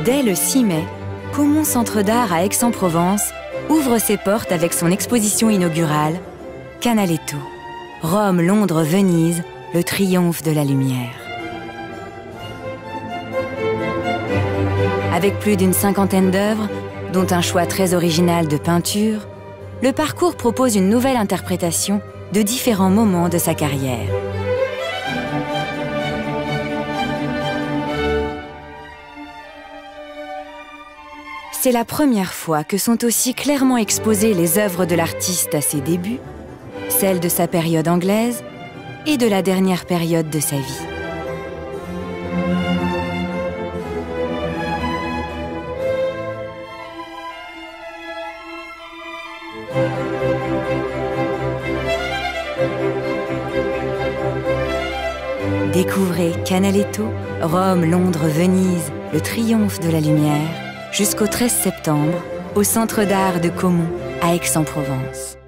Dès le 6 mai, Caumont Centre d'Art à Aix-en-Provence ouvre ses portes avec son exposition inaugurale Canaletto, Rome, Londres, Venise, le triomphe de la lumière. Avec plus d'une cinquantaine d'œuvres, dont un choix très original de peinture, le parcours propose une nouvelle interprétation de différents moments de sa carrière. C'est la première fois que sont aussi clairement exposées les œuvres de l'artiste à ses débuts, celles de sa période anglaise et de la dernière période de sa vie. Découvrez Canaletto, Rome, Londres, Venise, le triomphe de la lumière, jusqu'au 13 septembre, au Centre d'Art de Caumont, à Aix-en-Provence.